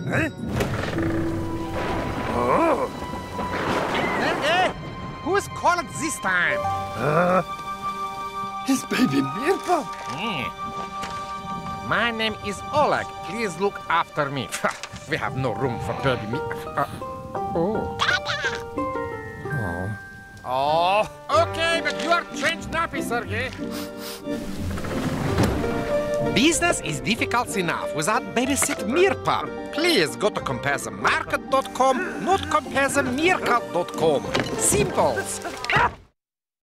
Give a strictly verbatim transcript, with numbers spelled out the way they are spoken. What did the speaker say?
Huh? Oh. Hey, hey! Who's called this time? Uh, his baby Mirpa. Mm. My name is Oleg. Please look after me. We have no room for baby me. Uh, oh. Oh. Oh. Okay, but you are changed nappy, Sergey. Business is difficult enough without babysit Mirpa. Please go to comparison market dot com, not comparison mirka dot com. Simples.